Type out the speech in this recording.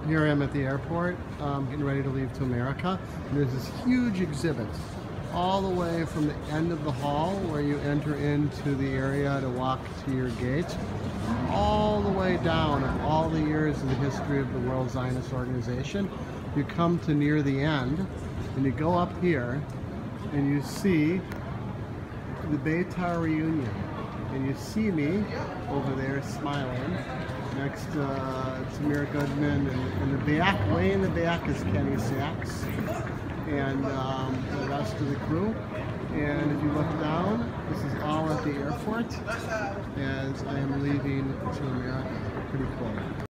Here I am at the airport, getting ready to leave to America. And there's this huge exhibit all the way from the end of the hall where you enter into the area to walk to your gate, all the way down of all the years of the history of the World Zionist Organization. You come to near the end and you go up here and you see the Beitar reunion. And you see me over there smiling next to Tamir Goodman, and in the back, way in the back, is Kenny Sachs and the rest of the crew. And if you look down, this is all at the airport as I am leaving to America. Pretty cool.